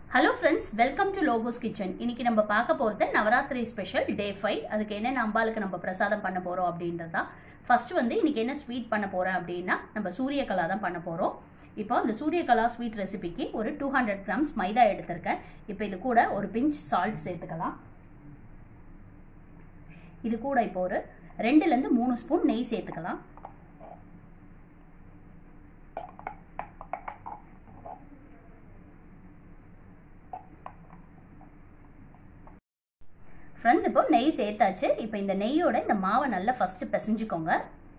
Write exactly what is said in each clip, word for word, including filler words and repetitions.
Hello friends, welcome to Logos Kitchen. இன்னைக்கு நம்ம பார்க்க போறது நவராத்திரி ஸ்பெஷல் டே five. அதுக்கு என்ன அம்பாளுக்கு நம்ம பிரசாதம் பண்ண போறோம் அப்படின்றதா. ஃபர்ஸ்ட் வந்து இன்னைக்கு என்ன ஸ்வீட் பண்ண போறேன் அப்படினா நம்ம சூரியகலா தான் பண்ண போறோம். இப்போ அந்த சூரியகலா ஸ்வீட் ரெசிபிக்கு ஒரு two hundred grams மைதா எடுத்துர்க்கேன். இப்போ இது கூட ஒரு பிஞ்ச் சால்ட் சேர்த்துக்கலாம். இது கூட இப்போ ஒரு two ல இருந்து three ஸ்பூன் நெய் சேர்த்துக்கலாம். Friends, இப்போ நெய் சேர்த்தாச்சு. இப்போ இந்த நெய்யோட இந்த மாவை நல்லா ஃபர்ஸ்ட் பிசைஞ்சுக்கோங்க.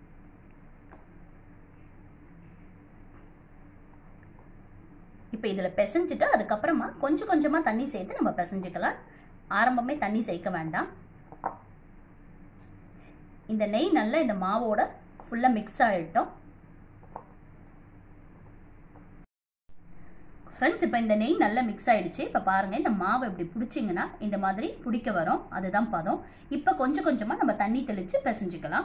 இப்போ இதல பிசைஞ்சிட்டு அதுக்கு அப்புறமா கொஞ்சம் கொஞ்சமா தண்ணி சேர்த்து நம்ம பிசைஞ்சிக்கலாம். ஆரம்பமே தண்ணி சேர்க்க வேண்டாம். இந்த நெய் நல்லா இந்த மாவோட ஃபுல்லா mix ஆயிட்டோம். Friends, இப்போ இந்த நெய் நல்லா mix ஆயிடுச்சு. இப்போ பாருங்க இந்த மாவை இப்படி புடிச்சீங்கனா இந்த மாதிரி புடிக்க வரும். அதுதான் பதம். இப்போ கொஞ்சம் கொஞ்சமா நம்ம தண்ணி தெளிச்சு பிசைஞ்சிக்கலாம்.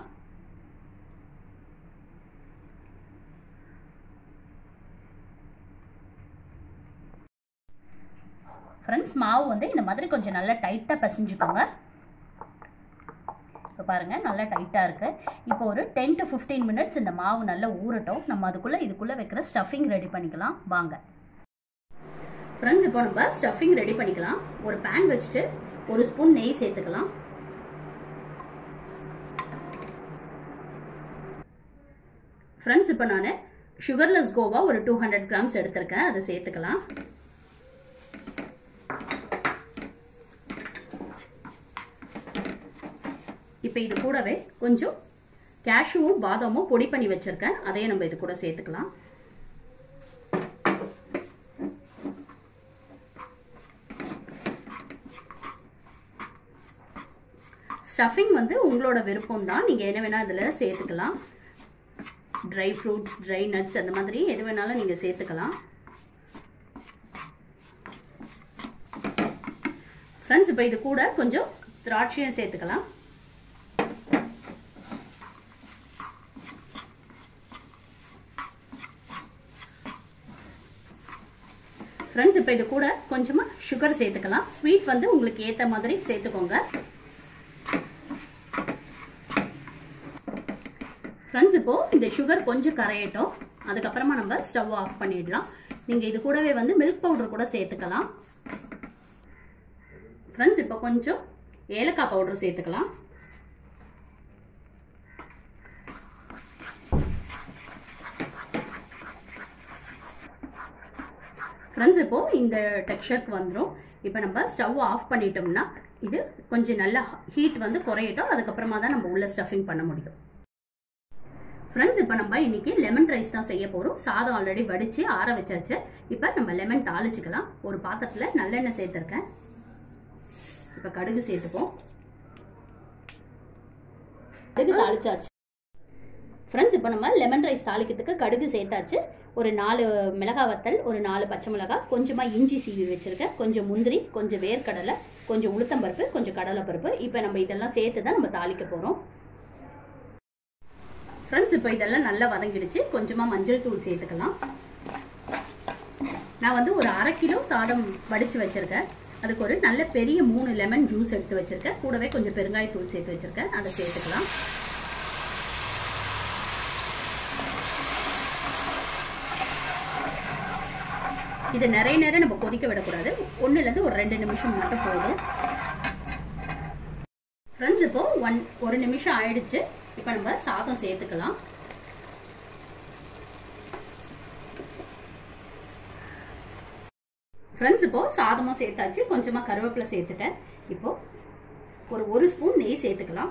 Friends, மாவு வந்து இந்த மாதிரி கொஞ்சம் நல்லா டைட்டா பிசைஞ்சுக்கோங்க. இப்போ பாருங்க நல்லா டைட்டா இருக்கு. இப்போ ஒரு ten to fifteen minutes இந்த மாவு நல்லா ஊறட்டும். நம்ம அதுக்குள்ள இதுக்குள்ள வைக்கிற ஸ்டஃபிங் ரெடி பண்ணிக்கலாம். வாங்க. Friends, இப்போ நம்ம ஸ்டஃபிங் ரெடி பண்ணிக்கலாம். ஒரு pan வச்சிட்டு ஒரு ஸ்பூன் நெய் சேர்த்துக்கலாம். Friends, இப்போ நான் sugarless கோவா ஒரு two hundred grams எடுத்துர்க்கேன். அதை சேர்த்துக்கலாம். இப்போ இது கூடவே கொஞ்சம் கேஷ்யூவும் பாதாமும் பொடி பண்ணி வச்சிருக்கேன். அதையும் நம்ம இது கூட சேர்த்துக்கலாம். ஸ்டஃபிங் வந்து உங்களோட விருப்பம் தான். நீங்க என்ன வேணா இதல சேர்த்துக்கலாம். ட்ரை ஃப்ரூட்ஸ், ட்ரை நட்ஸ் அந்த மாதிரி எது வேணாலும் நீங்க சேர்த்துக்கலாம். Friends, இப்போ இது கூட கொஞ்சம் திராட்சையும் சேர்த்துக்கலாம். Friends, இப்போ இது கூட கொஞ்சமா சுகர் சேர்த்துக்கலாம். ஸ்வீட் வந்து உங்களுக்கு ஏத்த மாதிரி சேர்த்துக்கோங்க. Friends, இப்போ இந்த sugar கொஞ்சம் கரையட்டும். அதுக்கு அப்புறமா நம்ம ஸ்டவ் ஆஃப் பண்ணிடலாம். நீங்க இது கூடவே வந்து milk powder கூட சேர்த்துக்கலாம். Friends, இப்போ கொஞ்சம் ஏலக்காய் பவுடர் சேர்த்துக்கலாம். Friends, இப்போ இந்த டெக்ஸ்சருக்கு வந்துரும். இப்போ நம்ம ஸ்டவ் ஆஃப் பண்ணிட்டோம்னா இது கொஞ்சம் நல்ல ஹீட் வந்து குறையட்டும். அதுக்கு அப்புறமா தான் நம்ம உள்ள ஸ்டஃபிங் பண்ண முடியும். Friends, இப்போ நம்ம இன்னைக்கு லெமன் ரைஸ் தான் செய்ய போறோம். சாதம் ஆல்ரெடி வடிச்சு ஆற வச்சாச்சு. இப்போ நம்ம லெமன் தாளிச்சுக்கலாம். ஒரு பாத்திரத்துல நல்லெண்ணெய் சேர்த்திருக்கேன். இப்போ கடுகு சேர்த்துப்போம். கடுகு தாளிச்சாச்சு. Friends, இப்போ நம்ம லெமன் ரைஸ் தாளிக்கிறதுக்கு கடுகு சேர்த்தாச்சு. ஒரு நாலு மிளகாய் வத்தல், ஒரு நாலு பச்சை மிளகாய், கொஞ்சமா இஞ்சி சீவி வச்சிருக்கேன். கொஞ்சம் முந்திரி, கொஞ்சம் வேர்க்கடலை, கொஞ்சம் உளுத்தம் பருப்பு, கொஞ்சம் கடலை பருப்பு. இப்போ நம்ம இதெல்லாம் சேர்த்து தான் நம்ம தாளிக்க போறோம். Friends, இப்போ இதெல்லாம் நல்லா வதங்கிடுச்சு. கொஞ்சமா மஞ்சள் தூள் சேர்த்துக்கலாம். நான் வந்து ஒரு அரை கிலோ சாதம் வடிச்சு வச்சிருக்கேன். அதுக்கு ஒரு நல்ல பெரிய மூணு லெமன் ஜூஸ் எடுத்து வச்சிருக்கேன். கூடவே கொஞ்சம் பெருங்காய தூள் சேர்த்து வச்சிருக்கேன். அதை சேர்த்துக்கலாம். இது நிறைய நேரம் நம்ம கொதிக்க விடக்கூடாது. ஒண்ணுல இருந்து ஒரு ரெண்டு நிமிஷம் மட்டும் போதும். Friends, இப்போ ஒன் ஒரு நிமிஷம் ஆயிடுச்சு. இப்போ நம்ம சாதம் சேர்த்துக்கலாம். Friends, இப்போ சாதமும் சேர்த்தாச்சு. கொஞ்சமா கருவேப்பிலை சேர்த்துட்டேன். இப்போ ஒரு ஒரு ஸ்பூன் நெய் சேர்த்துக்கலாம்.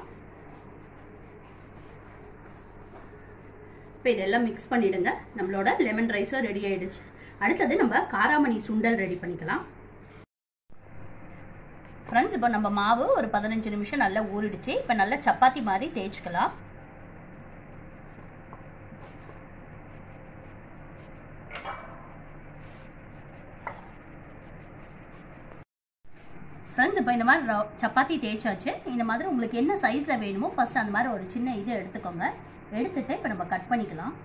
இப்போ இதெல்லாம் மிக்ஸ் பண்ணிடுங்க. நம்மளோட லெமன் ரைஸும் ரெடி ஆயிடுச்சு. அடுத்தது நம்ம காராமணி சுண்டல் ரெடி பண்ணிக்கலாம். Friends, இப்போ நம்ம மாவு ஒரு பதினஞ்சு நிமிஷம் நல்லா ஊறிடுச்சு. இப்போ நல்லா சப்பாத்தி மாதிரி தேய்ச்சுக்கலாம். Friends, இப்போ இந்த மாதிரி சப்பாத்தி தேய்ச்சாச்சு. இந்த மாதிரி உங்களுக்கு என்ன சைஸ்ல வேணுமோ ஃபர்ஸ்ட் அந்த மாதிரி ஒரு சின்ன இது எடுத்துக்கோங்க. எடுத்துட்டு இப்போ நம்ம கட் பண்ணிக்கலாம்.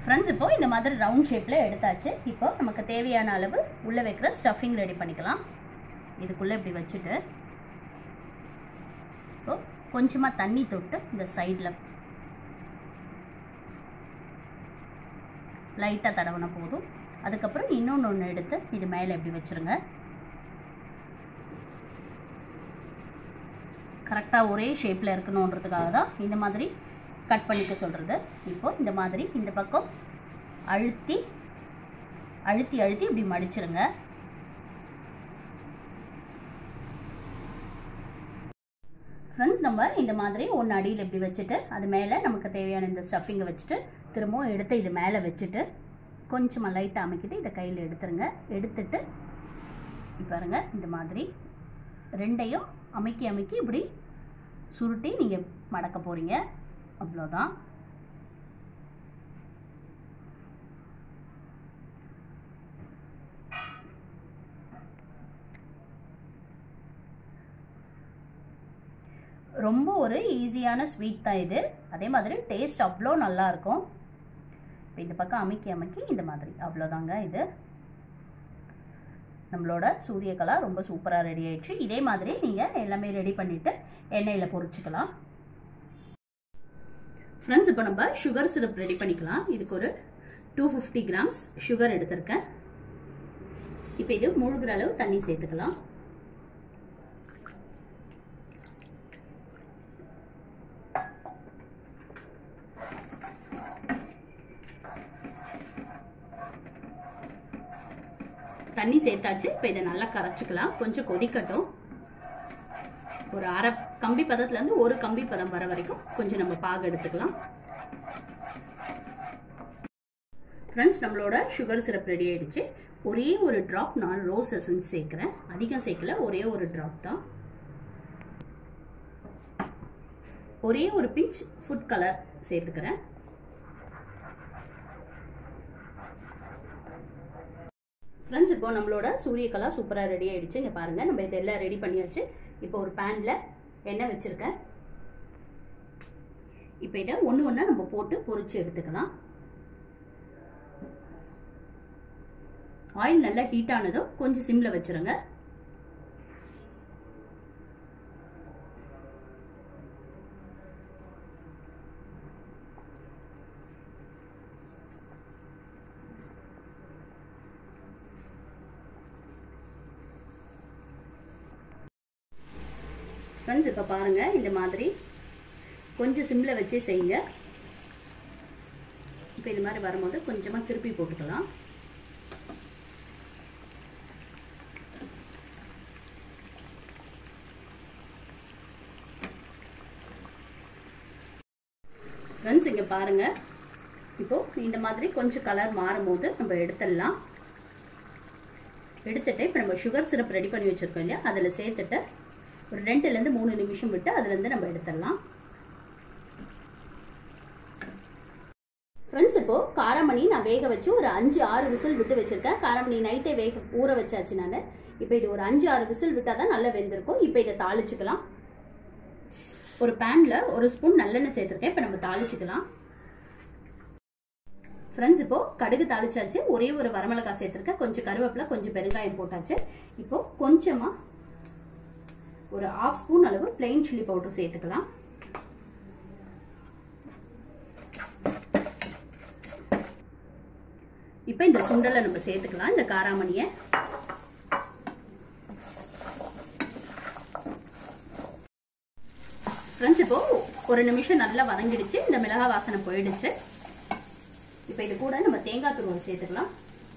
ஃப்ரெண்ட்ஸ் இப்போ இந்த மாதிரி ரவுண்ட் ஷேப்பில் எடுத்தாச்சு. இப்போ நமக்கு தேவையான அளவு உள்ளே வைக்கிற ஸ்டஃபிங் ரெடி பண்ணிக்கலாம். இதுக்குள்ளே இப்படி வச்சுட்டு இப்போ கொஞ்சமாக தண்ணி தொட்டு இந்த சைடில் லைட்டாக தடவினா போதும். அதுக்கப்புறம் இன்னொன்று ஒன்று எடுத்து இது மேலே இப்படி வச்சுருங்க. கரெக்டாக ஒரே ஷேப்பில் இருக்கணுன்றதுக்காக தான் இந்த மாதிரி கட் பண்ணிக்க சொல்கிறது. இப்போது இந்த மாதிரி இந்த பக்கம் அழுத்தி அழுத்தி அழுத்தி இப்படி மடிச்சிருங்க. ஃப்ரெண்ட்ஸ் நம்ம இந்த மாதிரி ஒன்று அடியில் இப்படி வச்சுட்டு அது மேலே நமக்கு தேவையான இந்த ஸ்டஃபிங்கை வச்சுட்டு திரும்பவும் எடுத்து இது மேலே வச்சுட்டு கொஞ்சமாக லைட்டாக அமைக்கிட்டு இதை கையில் எடுத்துருங்க. எடுத்துட்டு பாருங்க இந்த மாதிரி ரெண்டையும் அமைக்கி அமைக்கி இப்படி சுருட்டி நீங்கள் மடக்க போகிறீங்க. அவ்வளோதான். ரொம்ப ஒரு ஈஸியான ஸ்வீட் தான் இது. அதே மாதிரி டேஸ்ட் அவ்வளோ நல்லாயிருக்கும். இப்போ இந்த பக்கம் அமைக்கி அமைக்கி இந்த மாதிரி அவ்வளோதாங்க. இது நம்மளோட சூரியகலா ரொம்ப சூப்பராக ரெடி ஆயிடுச்சு. இதே மாதிரி நீங்கள் எல்லாமே ரெடி பண்ணிவிட்டு எண்ணெயில் பொரிச்சுக்கலாம். ஃப்ரெண்ட்ஸ் இப்போ நம்ம சுகர் சிரப் ரெடி பண்ணிக்கலாம். இதுக்கு ஒரு டூ ஃபிஃப்டி கிராம்ஸ் சுகர் எடுத்திருக்கேன். இப்போ இது மூழ்கிற அளவு தண்ணி சேர்த்துக்கலாம். தண்ணி சேர்த்தாச்சு. இப்போ இதை நல்லா கரைச்சிக்கலாம். கொஞ்சம் கொதிக்கட்டும். ஒரு அரை கம்பி பதத்துலேருந்து ஒரு கம்பி பதம் வர வரைக்கும் கொஞ்சம் நம்ம பாகு எடுத்துக்கலாம். ஃப்ரெண்ட்ஸ் நம்மளோட சுகர் சிரப் ரெடி ஆயிடுச்சு. ஒரே ஒரு ட்ராப் நான் ரோஸ் எசன்ஸ் சேர்க்குறேன். அதிகம் சேர்க்கல, ஒரே ஒரு ட்ராப் தான். ஒரே ஒரு பிஞ்ச் ஃபுட் கலர் சேர்த்துக்கிறேன். ஃப்ரெண்ட்ஸ் இப்போ நம்மளோட சூரியகலா சூப்பராக ரெடி ஆகிடுச்சு. இங்கே பாருங்கள், நம்ம இதெல்லாம் ரெடி பண்ணியாச்சு. இப்போ ஒரு பேனில் எண்ணெய் வச்சுருக்கேன். இப்போ இதை ஒன்று ஒன்றா நம்ம போட்டு பொரிச்சு எடுத்துக்கலாம். ஆயில் நல்லா ஹீட் ஆனதும் கொஞ்சம் சிம்மில் வச்சுருங்க. ஃப்ரெண்ட்ஸ் இப்போ பாருங்கள், இந்த மாதிரி கொஞ்சம் சிம்மில் வச்சே செய்யுங்க. இப்போ இது மாதிரி வரும்போது கொஞ்சமாக திருப்பி போட்டுக்கலாம். ஃப்ரெண்ட்ஸ் இங்கே பாருங்கள், இப்போது இந்த மாதிரி கொஞ்சம் கலர் மாறும்போது நம்ம எடுத்துடலாம். எடுத்துகிட்டு இப்போ நம்ம சுகர் சிரப் ரெடி பண்ணி வச்சுருக்கோம் இல்லையா, அதில் சேர்த்துட்டு ஒரு ரெண்டுலேருந்து மூணு நிமிஷம் விட்டு அதுலேருந்து நம்ம எடுத்துடலாம். ஃப்ரெண்ட்ஸ் இப்போது காராமணி நான் வேக வச்சு ஒரு அஞ்சு ஆறு விசில் விட்டு வச்சுருக்கேன். காராமணி நைட்டே வேக ஊற வச்சாச்சு நான். இப்போ இது ஒரு அஞ்சு ஆறு விசில் விட்டால் தான் நல்லா வெந்திருக்கும். இப்போ இதை தாளிச்சுக்கலாம். ஒரு பேனில் ஒரு ஸ்பூன் நல்லெண்ணெய் சேர்த்துருக்கேன். இப்போ நம்ம தாளிச்சுக்கலாம். ஃப்ரெண்ட்ஸ் இப்போது கடுகு தாளிச்சாச்சு. ஒரே ஒரு வரமிளகாய் சேர்த்துருக்கேன். கொஞ்சம் கருவேப்பிலை, கொஞ்சம் பெருங்காயம் போட்டாச்சு. இப்போது கொஞ்சமாக ஒரு ஹாஃப் ஸ்பூன் அளவு பிளெயின் சில்லி பவுடர் சேர்த்துக்கலாம். இப்போ இந்த சுண்டலை நம்ம சேர்த்துக்கலாம், இந்த காராமணியை. ஃப்ரெண்ட்ஸ் இப்போ ஒரு நிமிஷம் நல்லா வதங்கிடுச்சு. இந்த மிளகாய் வாசனை போயிடுச்சு. இப்போ இது கூட நம்ம தேங்காய் துருவல் சேர்த்துக்கலாம்.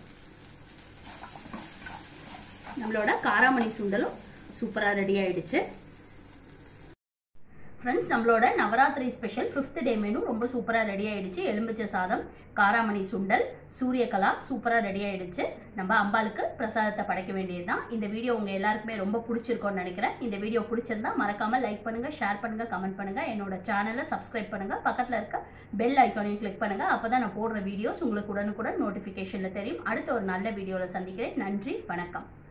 நம்மளோட காராமணி சுண்டலும் சூப்பராக ரெடி ஆயிடுச்சு. ஃப்ரெண்ட்ஸ் நம்மளோட Navaratri special fifth day menu ரொம்ப சூப்பராக ரெடி ஆயிடுச்சு. எலும்பிச்சை சாதம், காராமணி சுண்டல், சூரியகலா சூப்பராக ரெடி ஆயிடுச்சு. நம்ம அம்பாளுக்கு பிரசாதத்தை படைக்க வேண்டியது தான். இந்த வீடியோ உங்கள் எல்லாருக்குமே ரொம்ப பிடிச்சிருக்கோன்னு நினைக்கிறேன். இந்த வீடியோ பிடிச்சிருந்தா மறக்காமல் லைக் பண்ணுங்கள், ஷேர் பண்ணுங்கள், கமெண்ட் பண்ணுங்கள். என்னோட சேனலை சப்ஸ்கிரைப் பண்ணுங்கள். பக்கத்தில் இருக்க பெல் ஐக்கானையும் கிளிக் பண்ணுங்கள். அப்போ தான் நான் போடுற வீடியோஸ் உங்களுக்கு உடனுக்குடன் நோட்டிஃபிகேஷனில் தெரியும். அடுத்த ஒரு நல்ல வீடியோவில் சந்திக்கிறேன். நன்றி, வணக்கம்.